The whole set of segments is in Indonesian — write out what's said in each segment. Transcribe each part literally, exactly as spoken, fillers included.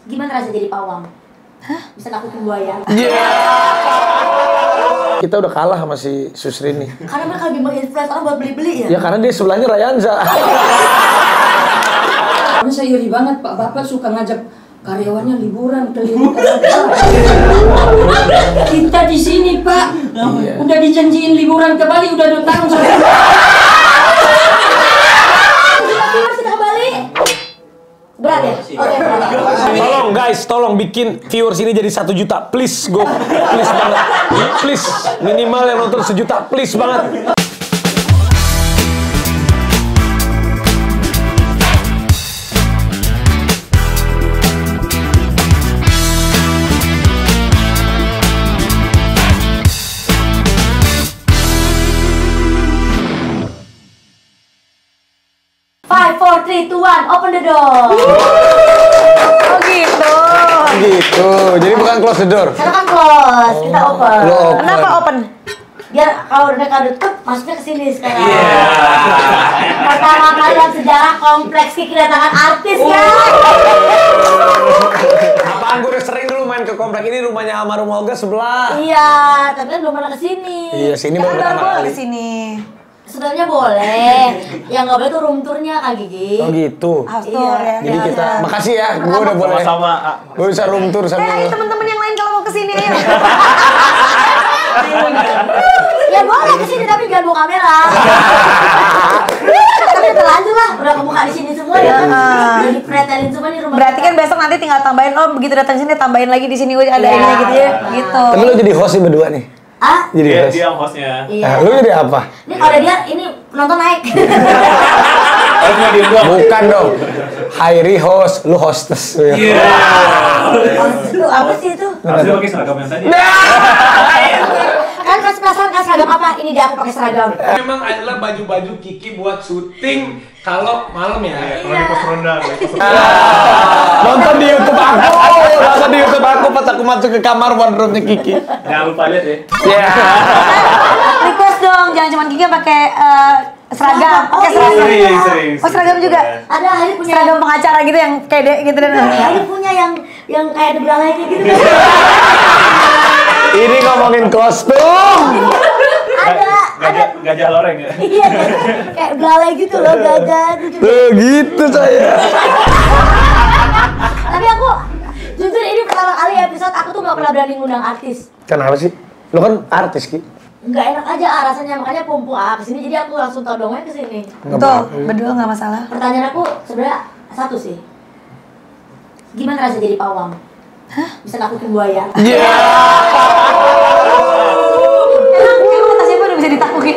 Gimana rasanya jadi pawang? Hah? Bisa takutin buaya? Iya. Yeah. Kita udah kalah sama si Susri nih. Karena mereka lagi menginfluence orang buat beli-beli ya? Ya karena dia sebelahnya Rayanza. Ini saya iri banget, Pak. Bapak suka ngajak karyawannya liburan keliling kota. Kita di sini, Pak. Iya. Udah dijanjiin liburan ke Bali, udah dua tahun sampai. Kita ke Bali. Berat ya? Oke, berat. Tolong guys, tolong bikin viewers ini jadi satu juta, please go, please banget, please minimal yang nonton sejuta, please banget. Five, four, three, two, one, open the door. Oh gitu. Gitu, jadi bukan close the door. Karena kan close, oh, kita open. open. Kenapa open? Biar kalau mereka tutup, masuknya ke sini sekarang. Iya. Yeah. Pertama kali dalam sejarah kompleks Kiki kedatangan artis ya. Apaan, gue udah sering dulu main ke komplek ini, rumahnya almarhum Olga sebelah. Iya, tapi kan belum pernah kesini. Iya, sini baru pertama kali. Kesini. Sebenarnya boleh, yang nggak boleh tuh room tournya Kak Gigi. Oh gitu. House tour Iya. ya. Jadi ya, kita, ya. makasih ya, gue udah boleh. Sama-sama. Gue bisa room tour sama. Eh, ayo teman-teman yang lain kalau mau kesini ayo. Ya boleh kesini tapi jangan bawa kamera. Tapi terlanjur lah, udah kebuka di sini semua ya. Udah dipretelin semua di rumah. Berarti kan besok nanti tinggal tambahin, oh begitu datang sini tambahin lagi di sini ada Iya. ini gitu ya, gitu. Tapi lo jadi host nih berdua nih. Ah? Jadi Dia, host. dia hostnya. Iya. Nah, lu jadi apa? Ini kalau dia ini penonton naik. Harusnya dia dua. Bukan dong. Hairi host, lu hostess. Iya. Itu apa sih itu? Harusnya pakai seragam yang tadi. Kan kasih penasaran kan seragam apa? Ini dia aku pakai seragam. Memang adalah baju-baju Kiki buat syuting kalau malam ya. Kalau di pos ronda, di pos ronda. Nonton di YouTube aku, nonton di YouTube aku pas aku masuk ke kamar wardrobe-nya Kiki. Jangan lupa lihat ya. Iya. Request dong, jangan cuma Kiki pakai eh, seragam, Oh, pakai iya. seragam. Sering, sering. Oh seragam juga. Ada Hari punya Seragam pengacara gitu yang kayak dek gitu dan. Hari punya yang yang kayak ada belalainya gitu. Ini ngomongin kostum. Ada, ada. Gajah, gajah loreng ya. Iya, kayak belalai gitu loh, gajah gitu. Tuh gitu saya. Tapi aku jujur ini pertama kali episode aku tuh gak pernah berani ngundang artis. Kenapa sih? Lo kan artis Ki. Nggak enak aja ah, rasanya, makanya pumpung ah kesini jadi aku langsung todongnya kesini. Tuh, berdua nggak masalah. Pertanyaan aku sebenarnya satu sih. Gimana rasanya jadi pawang? Hah? Bisa takutin buaya? Iya. Emang emang kata siapa udah bisa ditakutin?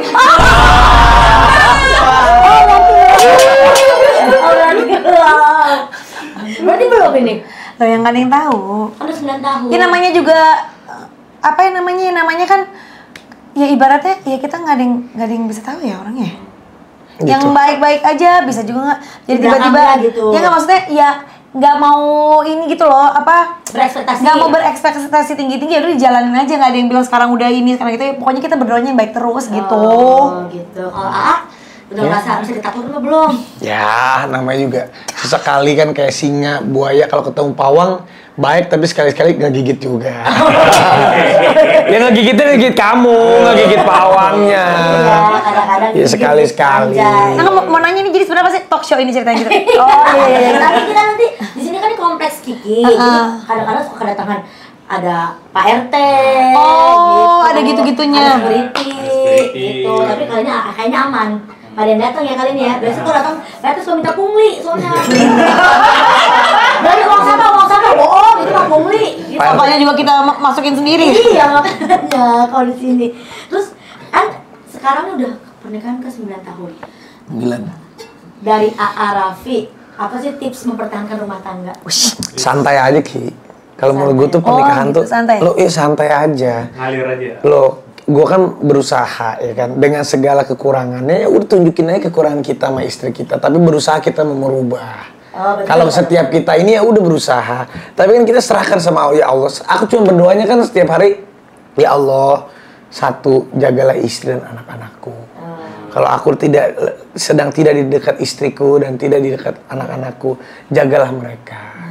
Berarti belum ini? Lo yang kan yang tahu. Udah sembilan tahun. Ya namanya juga apa yang namanya namanya kan ya ibaratnya ya kita nggak ada yang nggak ada yang bisa tahu ya orangnya. Gitu. Yang baik-baik aja bisa juga nggak jadi Di tiba-tiba belakangnya gitu. ya nggak maksudnya ya nggak mau ini gitu loh apa Berekspektasi. nggak mau berekspektasi tinggi-tinggi ya udah dijalanin aja nggak ada yang bilang sekarang udah ini sekarang itu pokoknya kita berdoanya yang baik terus gitu. Oh gitu. Kalau ah udah merasa bisa ditakutin apa belum? Ya, namanya juga sesekali kan kayak singa, buaya kalau ketemu pawang baik tapi sekali-sekali ngegigit juga. Ya ngegigitnya ngegigit kamu, ngegigit pawangnya. Iya, kadang-kadang. Ya sekali-sekali. Nah, mau, mau nanya nih jadi sebenarnya apa sih talk show ini ceritanya gitu? Oh iya iya iya. Tapi kita nanti di sini kan di kompleks Kiki. Uh-uh. Jadi kadang-kadang suka kedatangan ada Pak R T. Oh, ada gitu-gitunya. Ada security, gitu. Tapi kayaknya kayaknya aman. Ada yang datang ya kali ini ya. Biasanya tuh datang, Pak R T suka minta pungli soalnya. Dari uang sampah, uang sampah bohong, itu mah pungli. Gitu. Apanya juga kita ma- masukin sendiri. Iya makanya kalau di sini. Terus kan sekarang udah pernikahan ke sembilan tahun. Sembilan. Dari A A Raffi, apa sih tips mempertahankan rumah tangga? Santai aja Ki. Kalau menurut gue tuh pernikahan Oh, gitu, tuh santai. lo iya santai aja. Ngalir aja. Lo gue kan berusaha ya kan dengan segala kekurangannya ya udah tunjukin aja kekurangan kita sama istri kita tapi berusaha kita mau merubah. Oh, betul. Kalau setiap kita ini ya udah berusaha tapi kan kita serahkan sama Allah ya Allah. Aku cuma berdoanya kan setiap hari ya Allah satu jagalah istri dan anak-anakku. Hmm. Kalau aku tidak sedang tidak di dekat istriku dan tidak di dekat anak-anakku jagalah mereka.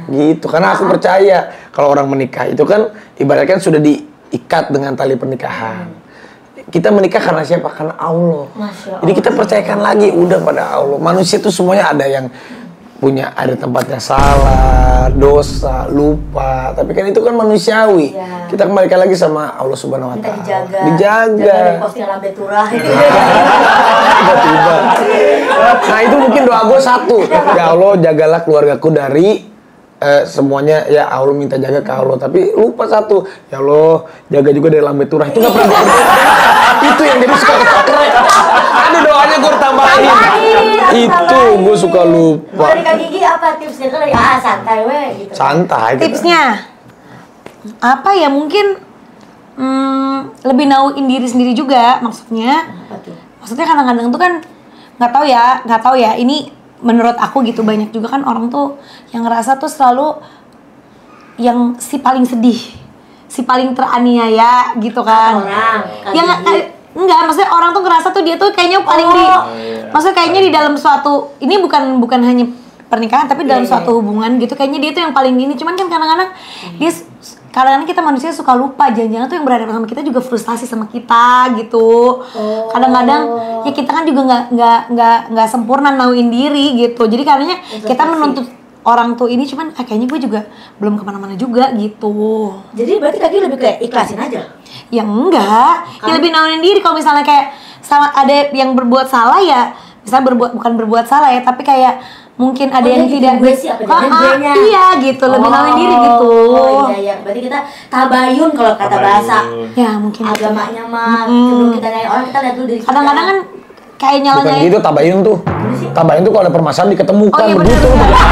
Gitu. Karena aku percaya kalau orang menikah itu kan ibaratkan sudah diikat dengan tali pernikahan. Kita menikah karena siapa? Karena Allah. Masya Allah. Jadi kita percayakan lagi udah pada Allah. Manusia itu semuanya ada yang punya ada tempatnya salah, dosa, lupa. Tapi kan itu kan manusiawi. Ya. Kita kembalikan lagi sama Allah Subhanahu wa Minta taala. dijaga. Dijaga. Jaga dari posting lambe turah. Tiba-tiba. Nah itu mungkin doa gue satu. Ya Allah jagalah keluargaku dari eh, semuanya. Ya Allah minta jaga ke Allah. Tapi lupa satu. Ya Allah jaga juga dari lambe turah. Itu nggak pernah gue. Itu yang jadi suka kesakrek. Ada doanya gue tambahin. Itu gue suka lupa. Dari Kak Gigi apa tipsnya? Kan dari ah santai we gitu. Santai. kita. Tipsnya apa ya, mungkin hmm, lebih nauin diri sendiri juga maksudnya. Apa tuh? Maksudnya kadang-kadang tuh kan nggak tahu ya, nggak tahu ya. Ini menurut aku gitu, banyak juga kan orang tuh yang ngerasa tuh selalu yang si paling sedih, si paling teraniaya gitu kan. Orang. Kak Ya nggak, Gigi. eh, enggak, maksudnya orang tuh ngerasa tuh dia tuh kayaknya paling di, Oh. maksudnya kayaknya di dalam suatu, ini bukan bukan hanya pernikahan tapi dalam Iya, iya. suatu hubungan gitu, kayaknya dia tuh yang paling ini. Cuman kan kadang-kadang dia s- kadang-kadang kita manusia suka lupa, jangan-jangan tuh yang berhadapan sama kita juga frustasi sama kita gitu. Kadang-kadang ya kita kan juga nggak nggak nggak nggak sempurna nauin diri gitu. Jadi karenanya kita menuntut orang tuh ini, cuman ah, kayaknya gue juga belum kemana-mana juga gitu. Jadi berarti Kak Gigi lebih kayak ikhlasin aja. Ya enggak, ya lebih naunin diri. Kalau misalnya kayak sama ada yang berbuat salah ya, misalnya berbuat bukan berbuat salah ya, tapi kayak mungkin ada Oh, yang dia tidak bikin gue sih, apa Ah, jangan ah, gue-nya. iya gitu, lebih naunin diri gitu. Oh iya iya, berarti kita tabayun kalau kata Tabayun. bahasa Ya mungkin gitu. agamanya mah. Mm-mm. Sebelum kita nanya orang, kita lihat dulu diri kita. Kadang-kadang kan kayak Bukan nyala-nyalain. gitu tabayun tuh. Tabayun tuh kalau ada permasalahan diketemukan Oh, iya, begitu.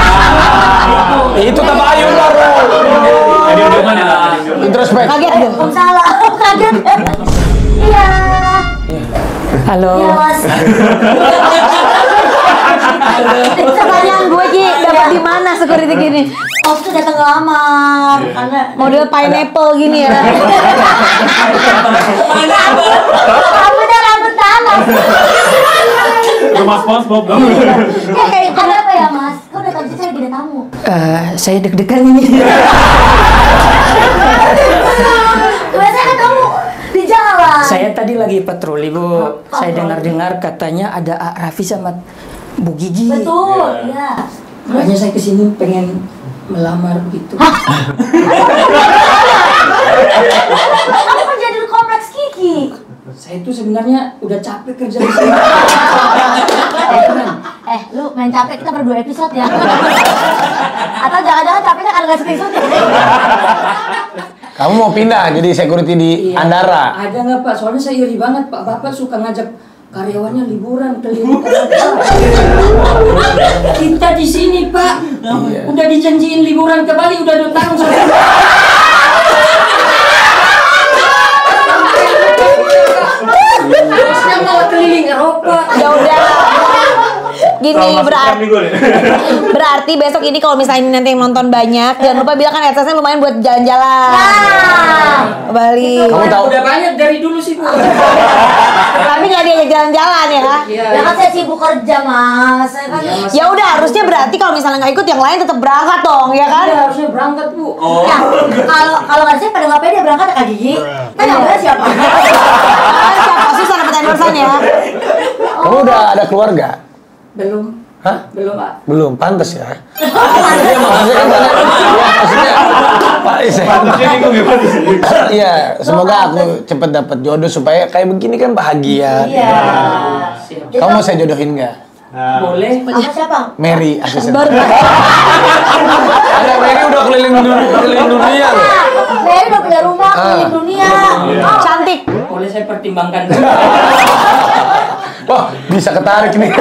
Itu tabayun baru. Ada hubungan ya, ada hubungan. Introspek. Kaget gue. Waalaikumsalam. Kaget. Iya. Halo. Iya mas. Pertanyaan gue Ji, dapat di mana security gini? Oh itu datang ngelamar karena Model pineapple gini ya. rambutnya rambut tanah. Rumah SpongeBob dong. Eh, ada apa ya mas? Kau datang sini lagi ada tamu. Eh, saya deg-degan ini. Biasanya kan kamu di jalan. Saya tadi lagi patroli, Bu. Saya dengar-dengar katanya ada A. Raffi sama Bu Gigi. Betul, iya. Makanya saya kesini pengen melamar gitu. Kamu kerja di kompleks Kiki. Saya itu sebenarnya udah capek kerja di sini. Eh, lu main capek kita berdua episode ya. Atau jangan-jangan capeknya karena nggak episode ya? Kamu mau pindah jadi security di Iya. Andara. Ada nggak Pak? Soalnya saya iri banget Pak. Bapak suka ngajak karyawannya liburan keliling. Kita di sini Pak. Iya. Udah dijanjiin liburan ke Bali udah dua tahun sudah. Terusnya malah keliling Eropa. Ya udah. Gini Trauma berarti sekian nih gue nih. berarti besok ini kalau misalnya ini nanti yang nonton banyak, jangan lupa bilang kan adsensnya lumayan buat jalan-jalan. Nah, Ke Bali. Kamu tahu? Udah banyak dari dulu sih Bu. Tapi nggak diajak jalan-jalan ya. Iya. ya kan saya sibuk kerja mas. Saya kan Iya, Mas. Ya udah, harusnya berarti kalau misalnya nggak ikut yang lain tetap berangkat dong, ya kan? Iya, harusnya berangkat Bu. Ya, kalau kalau nggak saya pada nggak pede berangkat ke Kak Gigi. Kan yang beres siapa? Ah, siapa susah dapat endorsan ya? Kamu udah ada keluarga? Belum. Hah? Belum Pak. Belum, pantas ya. Iya maksudnya kan banyak. Iya maksudnya. Pak Isa. Pantasnya bingung ya, Pak. Iya, semoga aku cepet dapat jodoh supaya kayak begini kan bahagia. Iya. Siap. Kamu mau saya jodohin nggak? Nah, Boleh. Sama siapa? Mary, asisten. Baru Ada Mary udah keliling dunia, keliling dunia loh. Saya udah punya rumah Ah. keliling dunia. Iya. Oh, cantik. Boleh saya pertimbangkan dulu. Wah, bisa ketarik nih.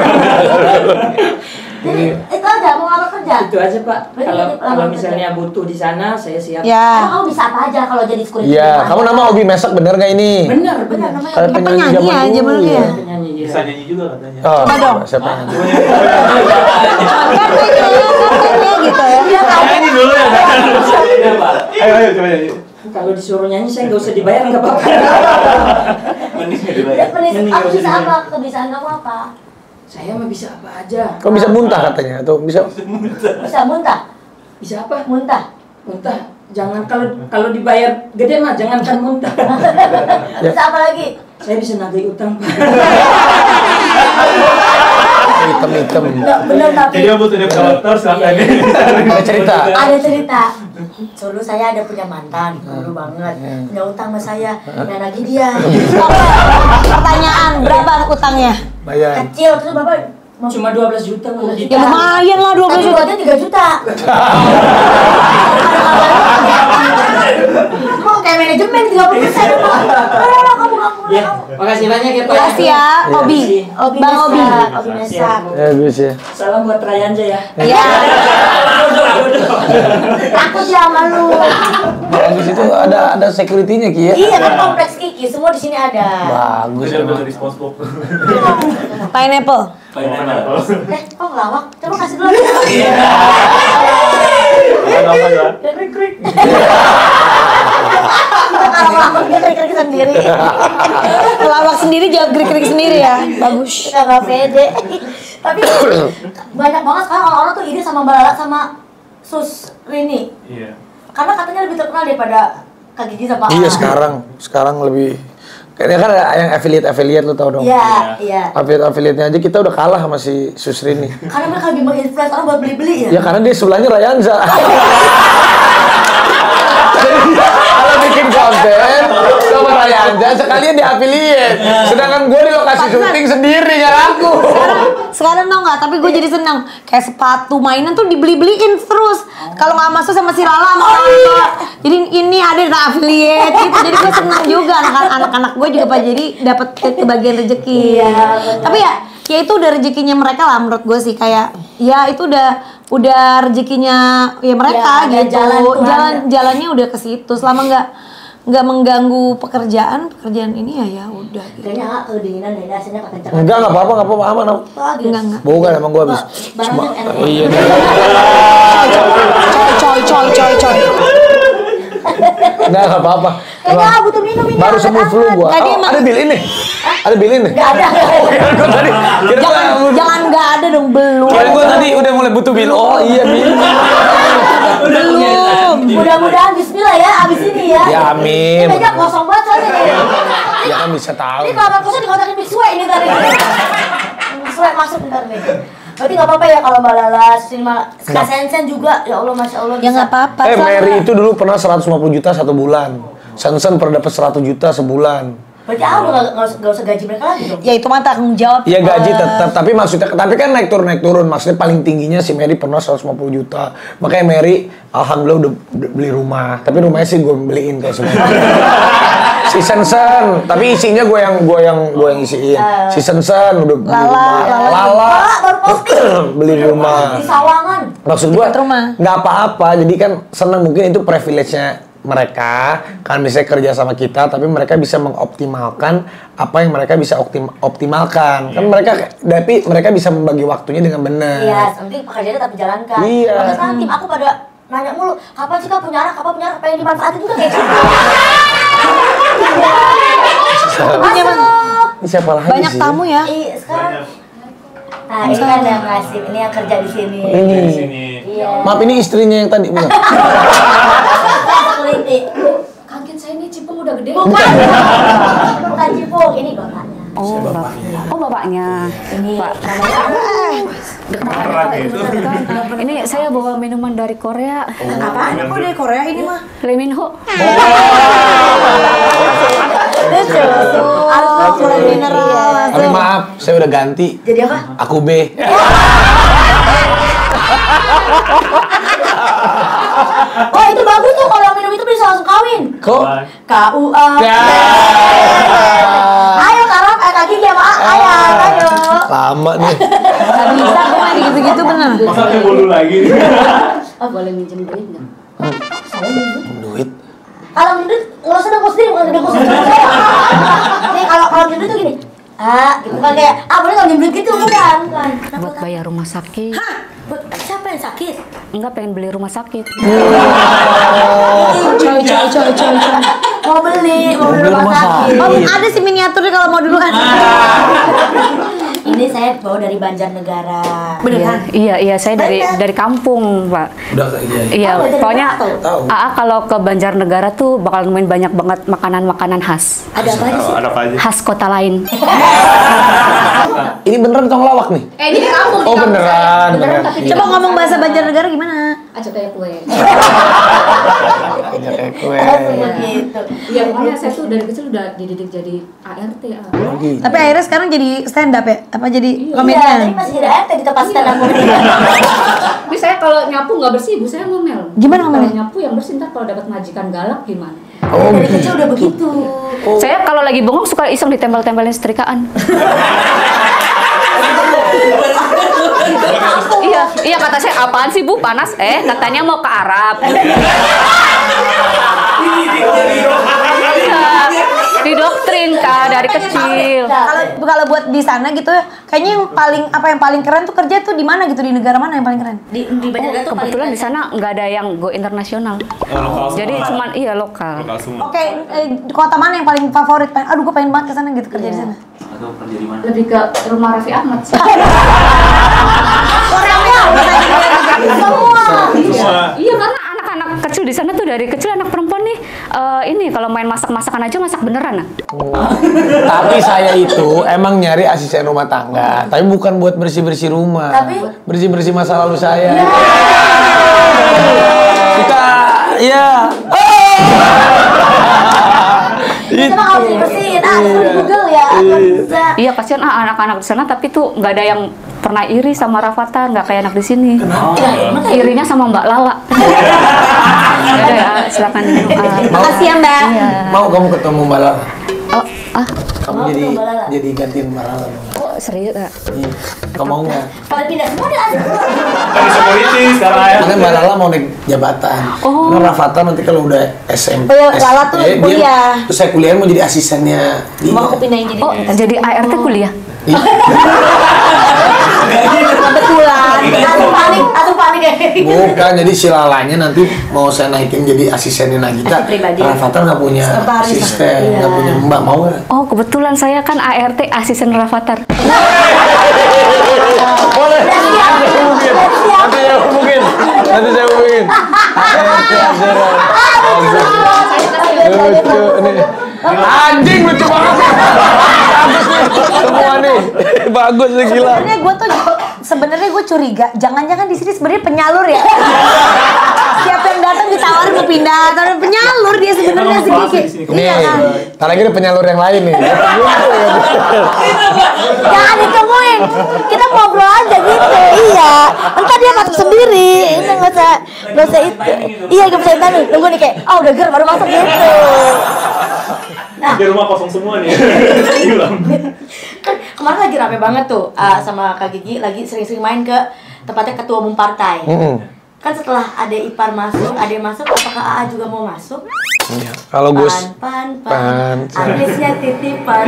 Jadi itu aja mau ngelamar kerja. Itu aja Pak. Berarti Kalau nanti kalau lamar misalnya butuh di sana, saya siap. Emang Ya. kamu bisa apa aja kalau jadi security? Iya, kamu nama Obi Mesak bener gak ini? Benar, Benar benar. namanya. Kayak Obi. penyanyi penyanyi zaman ya, dulu. zaman dulu ya. Penyanyi ya. bisa nyanyi juga katanya. Oh, Coba dong. Siapa yang nyanyi? Katanya, katanya gitu ya. Iya kan? Nyanyi dulu ya. Iya, Pak. Ayo ayo coba nyanyi. Kalau disuruh nyanyi saya nggak usah dibayar nggak apa-apa. Mending nggak dibayar. Ya, penis, Mending kamu nggak usah bisa dibayar. apa? Kebiasaan kamu apa? Saya mah bisa apa aja. Kok bisa muntah katanya? Atau bisa? Bisa muntah. Bisa apa? Muntah. Muntah. Jangan kalau kalau dibayar gede mah jangankan muntah. Bisa apa lagi? Saya bisa nagih utang. Hitam-hitam. Enggak bener tapi. Jadi butuh dia kolektor silakan. Ada cerita. Ada cerita. Dulu saya ada punya mantan, dulu banget. Punya utang sama saya. Dan lagi dia. Pertanyaan, berapa utangnya? Bayar. Kecil terus Bapak mau Cuma dua belas juta kok. Ya lumayan lah dua belas tapi juta. buatnya tiga juta. Mau kayak manajemen tiga puluh persen. Kamu kamu Ya, makasih banyak ya Pak. Makasih ya, Obi. Obi Bang Obi. Mesak, Obi Mesak. Ya bisa. Salam buat Rayanja ya. Ya. Takut ya sama lu. Bagus itu ada ada security-nya Ki ya. Iya kan kompleks Kiki, semua di sini ada. Bagus. Bisa emang. betul di SpongeBob. Pineapple. Pineapple. Eh, kok ngelawak? Coba kasih dulu. Apa ya? Krik-krik. Kalau ngelawak dia krik-krik sendiri. Lawak sendiri jawab krik-krik sendiri ya. Bagus. Kita nggak pede. Tapi banyak banget sekarang orang-orang tuh iri sama Mbak Lala sama Sus Rini. Iya. Karena katanya lebih terkenal daripada Kak Gigi sama Iya A. sekarang sekarang lebih kayaknya kan ada yang affiliate affiliate lu tau dong. Iya, iya. Affiliate affiliate-nya aja kita udah kalah sama si Susri nih. Karena mereka lebih menginfluence orang buat beli-beli ya. Ya karena dia sebelahnya Rayanza. Jadi kalau bikin konten sama Rayanza sekalian di affiliate. Sedangkan gue di lokasi syuting sendiri nggak laku. Sekarang tau nggak? Tapi gue jadi senang. Kayak sepatu mainan tuh dibeli-beliin terus. Kalau nggak masuk sama si Lala sama Lala. Jadi ini ada di affiliate gitu. Jadi gue senang juga anak-anak gue juga pak jadi dapat ke- kebagian rezeki. Iya, benar. Tapi ya, ya itu udah rezekinya mereka lah menurut gue sih kayak ya itu udah udah rezekinya ya mereka Ya, ada gitu. jalan Tuhan. Jalan jalannya udah ke situ. Selama nggak nggak mengganggu pekerjaan pekerjaan ini ya ya udah. Gitu. Kayaknya ah, kedinginan deh, rasanya kekencangan. Enggak nggak apa-apa nggak apa-apa aman. Am. Bagus. Enggak enggak. Bukan emang gue habis. Barangnya enak. Iya. Coy coy coy coy. Enggak nggak apa-apa. Kayaknya ah, butuh minum ini. Baru ada sembuh flu tangan. gua. Tadi Oh, emang- ada bil ini. Ada bil ini. Nggak ada. Gua tadi kira Jangan gua jangan nggak ada dong belum. kira gua tadi udah mulai butuh bil. Oh iya bil. Belum. Mudah-mudahan Bismillah ya, abis ini ya. Ya, amin. Ini aja kosong banget soalnya nih. Ya kan bisa tahu. Ini kamar kosong dikontrakin Big Sway ini tadi. Big Sway masuk bentar nih. Berarti nggak apa-apa ya kalau Mbak Lala, Sinma, Kak Sensen juga. Ya Allah, Masya Allah. Ya nggak apa-apa. Eh soalnya- Mary itu dulu pernah seratus lima puluh juta satu bulan. Sansan pernah dapat seratus juta sebulan. Berarti ah udah nggak nggak usah- nggak usah gaji mereka lagi dong. Ya itu mah tanggung jawab. Iya gaji Eh, tetap, tapi maksudnya tapi kan naik turun naik turun. Maksudnya paling tingginya si Mary pernah seratus lima puluh juta. Makanya Mary alhamdulillah udah udah beli rumah. Tapi rumahnya sih gue beliin kayak semua. Si Sensen, tapi isinya gue yang gue yang gue yang isiin. Si Sensen udah beli Lala, rumah. Lala. Lala Ah, baru posting. beli rumah. Di Sawangan. Maksud gue Dekat rumah. nggak apa-apa. Jadi kan senang mungkin itu privilege-nya mereka kan bisa kerja sama kita, tapi mereka bisa mengoptimalkan apa yang mereka bisa optim optimalkan. Kan mereka tapi mereka bisa membagi waktunya dengan benar. Iya, penting pekerjaannya tetap dijalankan. Iya. Makanya sekarang tim aku pada nanya mulu, kapan sih kau punya anak, kapan punya anak, pengen dimanfaatin juga kayak gitu. Masuk. Ini siapa lagi Banyak sih? tamu ya. Iya, sekarang. Nah, ini kan yang ngasih, ini yang kerja di sini. Ini. Di sini. Iya. Maaf ini istrinya yang tadi bukan? Kelinti. Kaget saya nih Cipung udah gede. Bukan. Bukan Cipung, ini bapaknya. Oh, bapaknya. Oh, bapaknya. Ini Pak. namanya Ini saya bawa minuman dari Korea. apaan? Kok dari Korea ini mah? Leminho. Lucu. Harus mulai mineral. Tapi maaf, saya udah ganti. Jadi apa? Aku B. Oh, itu bagus tuh kalau yang minum itu bisa langsung kawin. Kok? K U A. Ya. Ayo Karok, eh Kak Gigi sama A, ayo, ayo. Lama nih. Gak bisa gue main gitu-gitu bener. Masa dia bolu lagi nih. Oh, boleh minjem duit nggak? Saya minum. Duit. Kalau minum nggak usah dengkul sendiri, bukan dengkul sendiri. Nih kalau kalau minum tuh gini. Ah, gitu kan kayak, ah boleh nggak minum duit gitu, bukan, bukan. Buat bayar rumah sakit. Buat siapa yang sakit? Enggak pengen beli rumah sakit. Coy coy coy coy coy. Mau beli, mau beli rumah sakit. Oh, ada sih miniaturnya kalau mau duluan. Ini saya bawa dari Banjarnegara. Beneran? Iya, iya, saya dari Bener. dari kampung, Pak. Udah kayak gini. Iya, Oh, dari pokoknya mana tahu? A A kalau ke Banjarnegara tuh bakal nemuin banyak banget makanan-makanan khas. Ada apa aja sih? Ada apa aja? Khas kota lain. Ini beneran tong lawak nih? Eh, ini di kampung. di Oh, kampung beneran, saya. beneran. tapi di Coba kampung ngomong saya. bahasa Banjarnegara gimana? Aja kayak kue. Punya kayak kue. Oh, begitu. Iya, makanya saya tuh dari kecil udah dididik jadi A R T. A. Oh, gitu. Tapi akhirnya sekarang jadi stand up ya? Apa jadi Iya, komedian? ini masih ada R T di tempat stand up comedy. Tapi saya kalau nyapu nggak bersih, ibu saya ngomel. Gimana ngomelnya? Kalau nyapu yang bersih, ntar kalau dapat majikan galak gimana? Oh, Dari gitu. kecil udah begitu. Saya kalau lagi bengong suka iseng ditempel-tempelin setrikaan. Iya, iya kata saya, apaan sih Bu, panas? Eh, katanya mau ke Arab. Iya, didoktrin Kak dari kecil. Kalau kalau buat di sana gitu, kayaknya yang paling apa yang paling keren tuh kerja tuh di mana gitu, di negara mana yang paling keren? Di di Banjarnegara tuh Kebetulan di paling sana nggak ada yang go internasional. Jadi cuman iya lokal. Lokal semua. Oke, eh, kota mana yang paling favorit? Pengen, aduh gue pengen banget ke sana gitu kerja di sana. Atau kerja di mana? Lebih ke rumah Raffi Ahmad sih. Orangnya semua. Semua. Iya karena anak-anak kecil di sana tuh dari kecil anak perempuan nih eh, ini kalau main masak-masakan aja masak beneran nah. Tapi saya itu emang nyari asisten rumah tangga, tapi bukan buat bersih-bersih rumah. Tapi? Bersih-bersih masa lalu saya. Suka, ya. itu mah harus dibersihin. Ah, itu di Google ya. Bisa. Iya kasihan ah, anak-anak di sana tapi tuh nggak ada yang pernah iri sama Rafathar, nggak kayak anak di sini. Irinya sama Mbak Lala. Ya udah ya, silakan diminum. Ah. Makasih ya Mbak. Iya. Mau kamu ketemu Mbak Lala? Oh, ah, Kamu Mau jadi ketemu Mbak Lala? jadi gantiin Mbak Lala. oh, serius ah. Iya. Kamu mau nggak? Pada pindah semua dah. Kan bisa politis sekarang ya. Karena Mbak Lala mau naik jabatan. Oh. Karena Rafathar nanti kalau udah S M P, Oh iya, Lala tuh S D, dia- kuliah. Terus saya kuliah mau jadi asistennya. dia. Mau aku pindahin jadi Oh, jadi A R T kuliah. Iya. kebetulan. Atau panik, atau panik kayak gitu. Bukan, jadi si Lalanya nanti mau saya naikin jadi asistennya Nagita. Asisten pribadi. Rafathar nggak punya Sekretaris. asisten, nggak Iya. punya mbak, mau nggak? Oh, kebetulan saya kan A R T asisten Rafathar. Boleh. Nanti saya hubungin. Nanti saya hubungin. Lucu nih. Anjing lucu banget. Bagus nih. Semua nih. Bagus nih gila. Sebenarnya gue tuh sebenarnya gue curiga, jangan-jangan di sini sebenarnya penyalur ya. Siapa yang datang ditawarin mau pindah, atau penyalur dia sebenarnya Kita ngomong sedikit. bahasa di sini. Nih, Iya kan? ntar lagi ada penyalur yang lain nih. Jangan ditemuin. Kita ngobrol aja gitu. Iya. Entar dia masuk sendiri. Ini nggak usah, nggak usah itu. Iya, nggak usah itu. Tunggu nih kayak, oh udah ger baru masuk gitu. Di rumah kosong semua nih. Hilang. Kan kemarin lagi rame banget tuh uh, sama Kak Gigi lagi sering-sering main ke tempatnya ketua umum partai. Mm-mm. Kan setelah ada Ipar masuk, ada yang masuk, apakah A A juga mau masuk? Iya. Kalau Gus, Pan, pan, pan. Pan. Aniesnya titipan.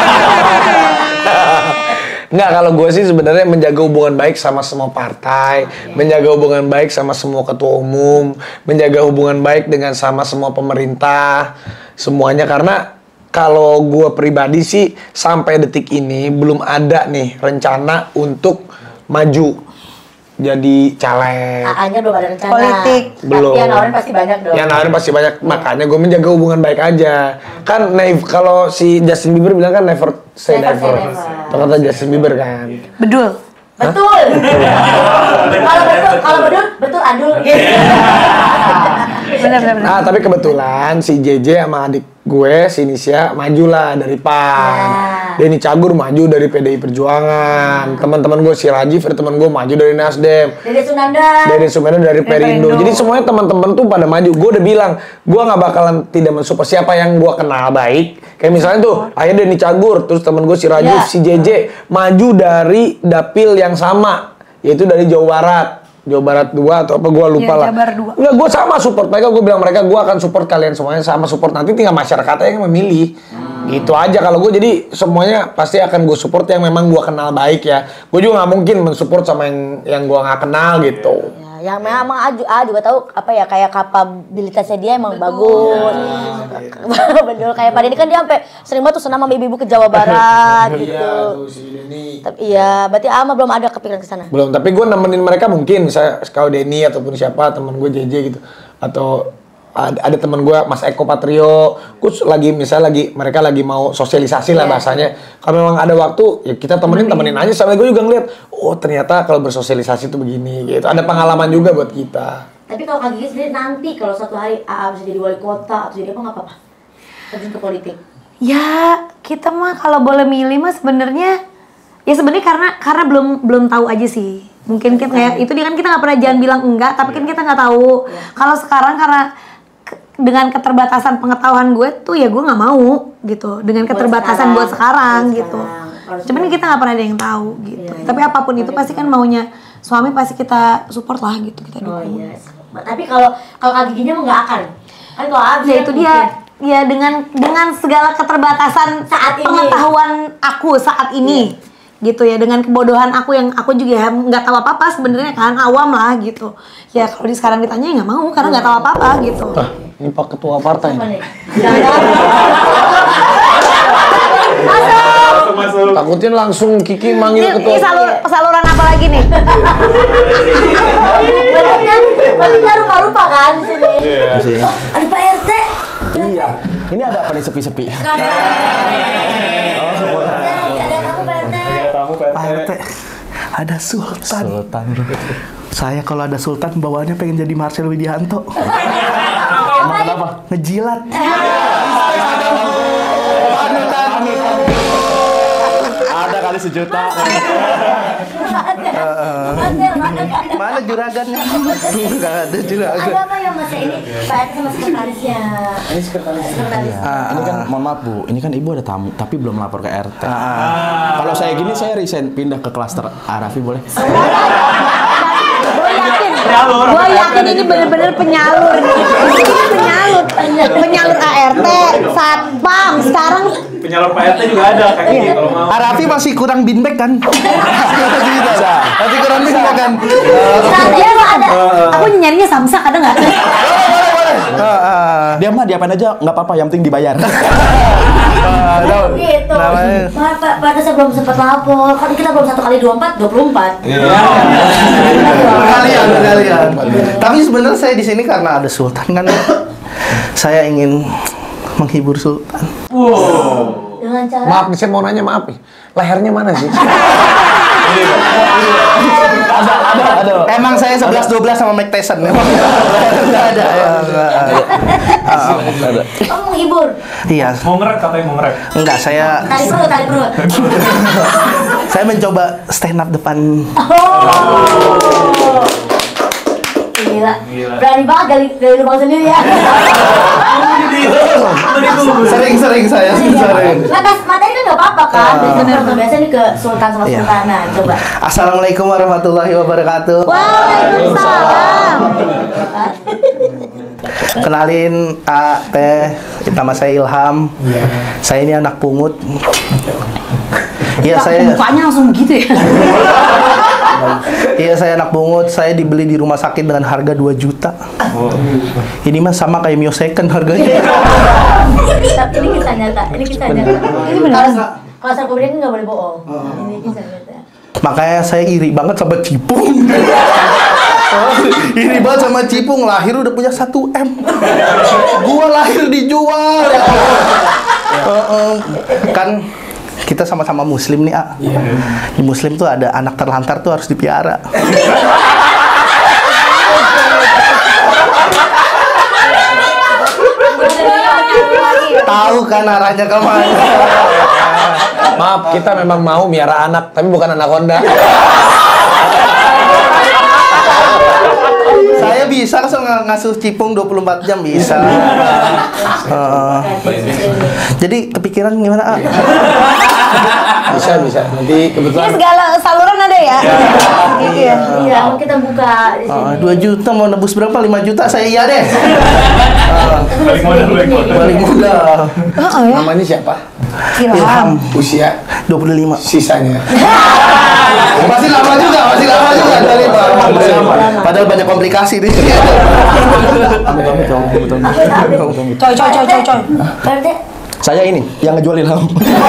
Nggak, kalau gue sih sebenarnya menjaga hubungan baik sama semua partai, menjaga hubungan baik sama semua ketua umum, menjaga hubungan baik dengan sama semua pemerintah, semuanya. Karena kalau gue pribadi sih sampai detik ini belum ada nih rencana untuk maju jadi caleg. A A-nya belum ada rencana. Politik. Belum. Tapi yang nawarin pasti banyak dong. Ya nawarin pasti banyak, makanya gue menjaga hubungan baik aja. Kan naif, kalau si Justin Bieber bilang kan never say Never say never. never. Itu kata Justin Bieber kan. Bedul. Betul. Kalau betul, kalau betul, betul adul. Benar benar benar. Nah, tapi kebetulan si J J sama adik gue, si Nisha, majulah dari P A N. Ya. Denny Cagur maju dari P D I Perjuangan. Teman-teman gue, si Rajif, ada teman gue maju dari Nasdem. Dede Sunanda. Dari Sumedang dari Perindo. Perindo. Jadi semuanya teman-teman tuh pada maju. Gue udah bilang, gue nggak bakalan tidak mensupport siapa yang gue kenal baik. Kayak misalnya tuh, ayah Denny Cagur, terus teman gue si Rajif, Ya. si J J maju dari dapil yang sama, yaitu dari Jawa Barat. Jawa Barat dua atau apa gue lupa Iya, lah. Jabar dua. Enggak, gue sama support mereka. Gue bilang mereka, gue akan support kalian semuanya sama support. Nanti tinggal masyarakatnya yang memilih. Gitu aja kalau gue. Jadi semuanya pasti akan gue support yang memang gue kenal baik ya. Gue juga nggak mungkin mensupport sama yang yang gue nggak kenal gitu. Ya, yang memang Aju A juga tahu apa ya kayak kapabilitasnya dia emang bagus. Betul kayak Pak Denny kan dia sampai sering banget tuh senam sama ibu-ibu ke Jawa Barat gitu. Tapi iya, berarti Ama belum ada kepikiran ke sana. Belum, tapi gue nemenin mereka mungkin misalnya kalau Denny ataupun siapa teman gue J J gitu atau ada, ada teman gue Mas Eko Patrio, gue lagi misalnya lagi mereka lagi mau sosialisasi lah bahasanya. Kalau memang ada waktu ya kita temenin temenin aja. Sampai gue juga ngeliat, oh ternyata kalau bersosialisasi itu begini gitu. Ada pengalaman juga buat kita. Tapi kalau Kak Gigi sendiri nanti kalau suatu hari A A bisa jadi wali kota atau jadi apa nggak apa-apa? Terjun ke politik. Ya kita mah kalau boleh milih mah sebenarnya ya sebenarnya karena karena belum belum tahu aja sih. Mungkin kita ya, itu dia kan kita nggak pernah jangan bilang enggak, tapi kan kita nggak tahu. Kalau sekarang karena dengan keterbatasan pengetahuan gue tuh ya gue nggak mau gitu dengan buat keterbatasan sekarang, buat sekarang buat gitu sekarang. Cuman kita nggak pernah ada yang tahu gitu iya, tapi iya. Apapun itu pasti kan maunya suami pasti kita support lah gitu kita dukung. Oh, iya. Tapi kalau kalau Kak Giginya mau nggak akan kan kalau Abi ya itu dia ya dengan dengan segala keterbatasan saat ini. Pengetahuan aku saat ini yeah. Gitu ya dengan kebodohan aku yang aku juga ya nggak tahu apa apa sebenarnya kan awam lah gitu ya kalau di sekarang ditanya ya nggak mau karena nggak tahu apa apa gitu. Ah, ini Pak Ketua Partai. Masuk, masuk. Takutnya langsung Kiki manggil ini, ketua. ini salur, saluran apa lagi nih? Berarti berarti nggak rupa-rupa kan di sini. Iya. Ada Pak R T. Iya. Ini ada apa nih sepi-sepi? Ada kamu Pak R T. Pak R T, ada Sultan. Sultan. Saya kalau ada Sultan bawaannya pengen jadi Marcel Widianto. Emang kenapa? Ngejilat. Ada kali sejuta. Mana juragannya? Enggak ada juragan. Ada apa yang masa ini Pak R T sama sekretarisnya? Ini sekretaris. Sekretaris. Ini kan, mohon maaf Bu, ini kan Ibu ada tamu, tapi belum lapor ke R T. Kalau saya gini, saya resign, pindah ke klaster Arafi boleh? Gue yakin, gue yakin ini bener-bener penyalur nih. Ini penyalur, penyalur A R T, satpam. Sekarang Penyalur Pak R T juga ada kayak gini kalau mau. Arafi masih kurang binbek kan? Masih kurang binbek kan? Satria nggak ada. aku nyarinya samsak ada nggak? Dia mah diapain aja, nggak apa-apa, yang penting dibayar. Gitu. Pak Pak Pak saya belum sempat lapor. Kan kita belum satu kali dua empat, dua puluh empat. Kalian, kalian. Tapi sebenarnya saya di sini karena ada Sultan kan. Saya ingin menghibur Sultan. Wow. Dengan cara. Maaf nih, saya mau nanya maaf nih. Lehernya mana sih? Ada, ada, ada. Emang saya sebelas dua belas sama Mike Tyson. Memang enggak ada. Ada. Kamu menghibur. Iya. Mau ngerek katanya mau ngerek. Enggak, saya Tarik perut, tarik perut. saya mencoba stand up depan. Oh. Gila. Berani banget gali gali lubang sendiri ya. Sering-sering saya sering. Mata materi kan nggak apa-apa kan. Bener biasa nih ke Sultan sama Iya. Sultana. Coba. Assalamualaikum warahmatullahi wabarakatuh. Waalaikumsalam. Kenalin A, T, nama saya Ilham. Saya ini anak pungut. Iya saya. Mukanya langsung begitu ya. Iya saya anak pungut. Saya dibeli di rumah sakit dengan harga dua juta. Ini mah sama kayak Mio Second harganya. Tapi ini kisah nyata. Ini kisah nyata. Ini benar. Kalau saya kemudian nggak boleh bohong. Ini kisah nyata. Makanya saya iri banget sama Cipung. Iri banget sama Cipung, lahir udah punya satu M. Gua lahir dijual. Uh, uh, kan kita sama-sama muslim nih, A. Di muslim tuh ada anak terlantar tuh harus dipiara. Tahu kan arahnya kemana? Maaf, kita memang mau miara anak, tapi bukan anaconda. Saya bisa langsung ng- ngasuh Cipung dua puluh empat jam bisa. Uh, jadi kepikiran gimana, A? Bisa, bisa. Nanti Ini kebetulan segala saluran ada ya? Gitu ya. Iya, mau kita buka di sini. Uh, dua juta mau nebus berapa? lima juta saya iya deh. Balik modal, balik modal. Balik modal. Heeh ya. Namanya siapa? Ilham. Usia dua puluh lima. sisanya. Masih lama juga, masih lama juga dari padahal banyak komplikasi nih. Coy coy coy coy coy. Berarti Saya ini yang ngejual Ilham.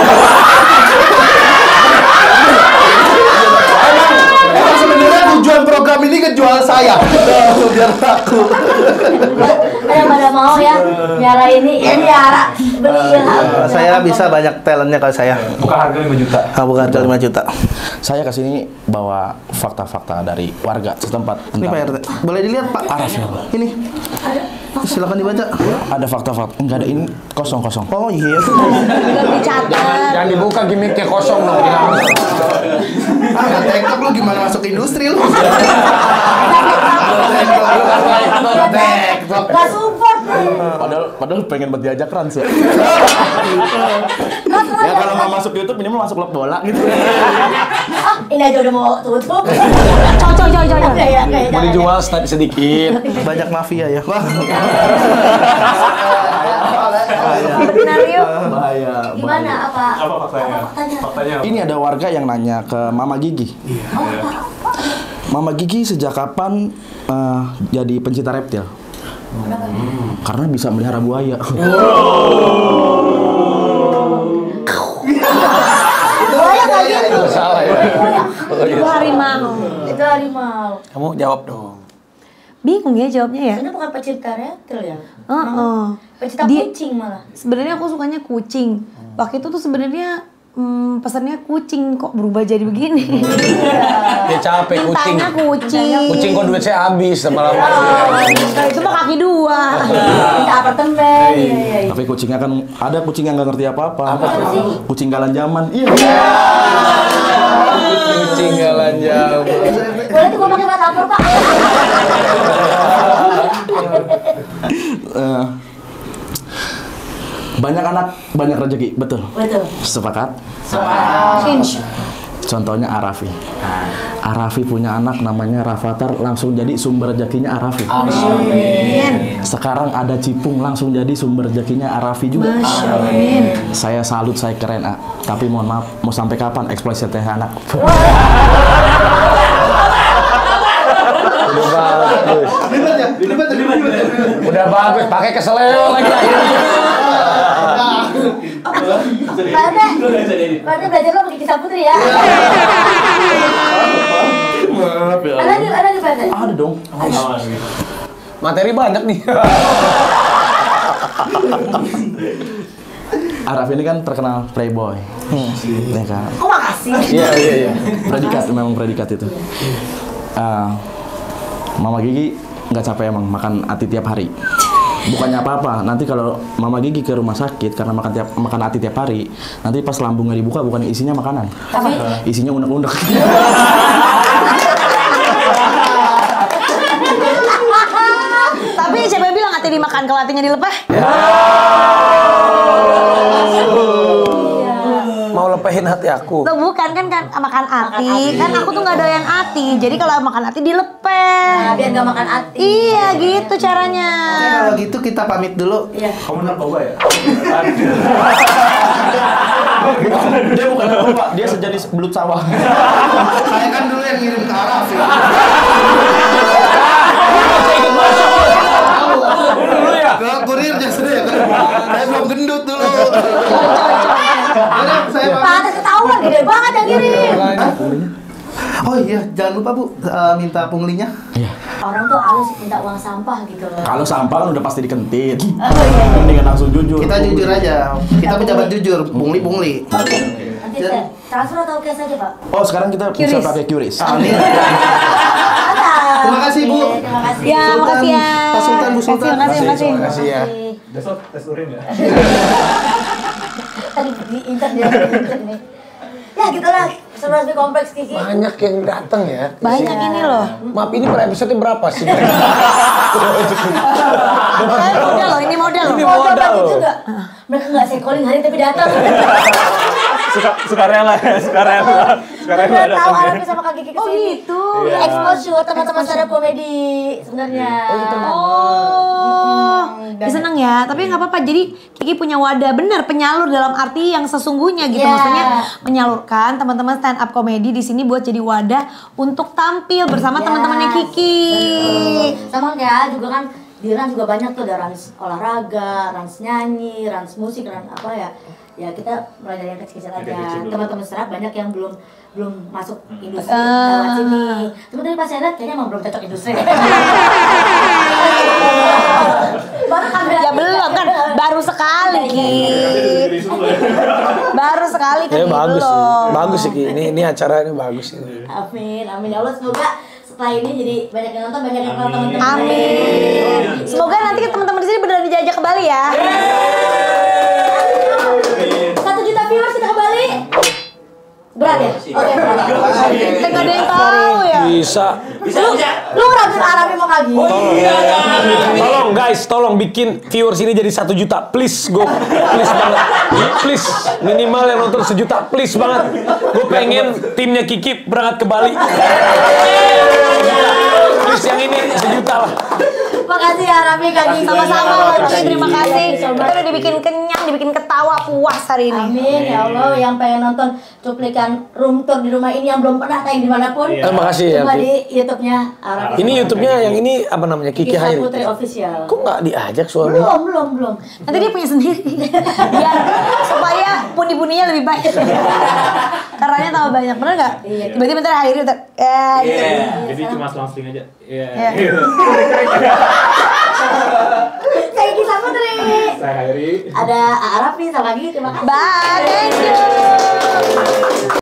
Emang sebenarnya tujuan program ini ngejual saya. Biar laku. ada pada mau ya nyara ini ini nyara beli Ilham. Saya bisa banyak talentnya kalau saya. Buka harga lima juta. Ah, bukan harga lima juta. Saya kesini bawa fakta-fakta dari warga setempat Ini Pak R T. Boleh dilihat Pak? Araf ya, Pak. Ini. Silakan dibaca. Ada fakta-fakta. Enggak ada, ini kosong-kosong. Oh iya. Belum dicatat. Jangan dibuka gimmicknya kosong dong. Ah, nggak tektok lu gimana masuk industri lu? Gak support nih. Padahal padahal pengen buat diajak Rans ya. Ya kalau mau masuk YouTube minimal masuk klub bola gitu. Ah, ini aja udah mau tutup. Coy coy coy coy. Enggak ya, enggak ya. Mau dijual step sedikit. Banyak mafia ya. Wah. Benar yuk. Bahaya. Gimana apa? Apa faktanya? faktanya? Faktanya apa? Ini ada warga yang nanya ke Mama Gigi. Mama Gigi sejak kapan eh, jadi pencinta reptil? Karena bisa melihara buaya. Buaya kayak gitu. Salah ya. Itu harimau. Itu harimau. Kamu jawab dong. Bingung ya jawabnya ya. Ini bukan pecinta reptil ya? Heeh. Pecinta Dia- kucing malah. Sebenarnya aku sukanya kucing. Waktu itu tuh sebenarnya hmm, pesannya kucing kok berubah jadi begini. Dia capek kucing. Mintanya kucing. Kucing kok duit saya habis lama-lama. Itu mah kaki dua. Minta apartemen. Iya, iya, iya. Tapi kucingnya kan ada kucing yang nggak ngerti apa-apa. Kucing galan zaman. Iya. Kucing galan jauh. Boleh tuh gua pakai batapur, Pak. Eh, banyak anak, banyak rezeki, betul. Betul. Sepakat? Cinch. Contohnya Arafi. Arafi punya anak namanya Rafathar, langsung jadi sumber rezekinya Arafi. Sekarang ada Cipung, langsung jadi sumber rezekinya Arafi juga. Saya salut, saya keren, ah. Tapi mohon maaf, mau sampai kapan eksploitasi anak? Udah bagus. Udah bagus, pakai keseleo lagi akhirnya. Berarti, berarti belajar lo pakai kisah putri ya? Maaf ya. Ada di, ada di berarti? Ada dong. Materi banyak nih. Araf ini kan terkenal playboy. Ya kan? Oh makasih. Iya, iya, iya. Predikat, memang predikat itu. Ah, Mama Gigi nggak capek emang makan ati tiap hari. Bukannya apa-apa, nanti kalau Mama Gigi ke rumah sakit karena makan tiap makan ati tiap hari, nanti pas lambungnya dibuka bukan isinya makanan, Tapi isinya unek-unek. Tapi siapa yang bilang hati dimakan kalau hatinya dilepeh? Mau lepehin hati aku. Tuh bukan kan kan makan hati. Kan aku tuh nggak doyan hati. Jadi kalau makan hati dilepeh. nah, biar nggak makan hati. Iya gitu caranya. Kalau gitu kita pamit dulu. Iya. Kamu narkoba ya? Dia bukan apa, dia sejenis belut sawah. Saya kan dulu yang ngirim ke Araf ya. Dulu ya. Ke kurirnya sudah ya kan. Saya belum gendut dulu. Saya Pantes ketahuan gede banget yang kirim. Oh iya, jangan lupa Bu, eh, minta punglinya. Iya. Orang tuh halus minta uang sampah gitu loh. Kalau sampah kan udah pasti dikentit. Oh iya. Mendingan langsung jujur. Kita jujur aja. Kita pejabat jujur, pungli-pungli. Oke. Nanti saya transfer atau cash aja, Pak? Oh, sekarang kita bisa Qris. pakai Qris. Amin. Terima kasih, Bu. Terima kasih. Ya, Sultan, makasih ya. Pak Sultan, Bu Sultan. Terima kasih, terima kasih. Terima kasih ya. Besok tes urin ya? Tadi diincar dia diincar nih. Ya gitulah, Surprise Kompleks Kiki. Banyak yang datang ya. Banyak ini loh. Maaf, ini per episode berapa sih? Saya modal loh, ini modal loh. Ini Mau coba modal. gitu nggak? Mereka nggak saya calling hari tapi datang. Suka, suka rela ya, suka rela. Suka rela Udah tahu datang ya. Arafi sama Kak Kiki kesini. Oh gitu. Iya. Exposure teman-teman stand up komedi sebenarnya. Oh. Bisa ya, tapi nggak apa-apa. Jadi Kiki punya wadah, benar penyalur dalam arti yang sesungguhnya gitu. Yeah. Maksudnya menyalurkan teman-teman stand up comedy di sini buat jadi wadah untuk tampil bersama Yes. teman-temannya Kiki. Betul. Sama kayak juga kan di Rans juga banyak tuh, ada Rans olahraga, Rans nyanyi, Rans musik, Rans apa ya. Ya kita mulai dari yang kecil-kecil aja. Teman-teman serak banyak yang belum belum masuk industri lewat sini. Cuma tadi pas saya lihat kayaknya emang belum cocok industri. Baru ada- Ya belum kan, baru sekali Ki. Baru sekali kan Ya Ki, bagus sih, belum. bagus sih Ki. Ini ini acara ini bagus ini. Amin, amin ya Allah, semoga setelah ini jadi banyak yang nonton, banyak yang kenal teman-teman. Amin. Semoga nanti teman-teman di sini beneran dijajak ke Bali ya. Satu juta viewers kita ke Bali. Berat ya? Oke, berat. Kita nggak ada yang tahu ya. Bisa. Lu, lu ngeraguin Arabi mau kagi? Tolong guys, tolong bikin viewers ini jadi satu juta, please go, please banget, please minimal yang nonton sejuta, please banget. Gue pengen timnya Kiki berangkat ke Bali. Please yang ini sejuta lah. Makasih ya Arabi kagi. Sama-sama, Kiki, terima kasih. Kita udah dibikin kenyang, dibikin ketawa puas hari ini. Amin ya Allah, yang pengen nonton cuplikan room tour di rumah ini yang belum pernah tayang dimanapun. Terima kasih ya, Coba Ki. di YouTube-nya Arabi. Ini YouTube-nya yang ini apa namanya, Kiki Kisah Hairi. Putri Official. Kok nggak diajak suami? Belum, belum, belum. Nanti dia punya sendiri. Biar supaya pundi-pundinya lebih baik. Karena tambah banyak, bener nggak? Iya. Tiba-tiba ntar akhirnya udah, eh, gitu. Jadi cuma selang-seling aja. Iya. Iya. Saya Kisah Putri. Saya Hairi. Ada Arabi sama lagi, terima kasih. Bye, thank you.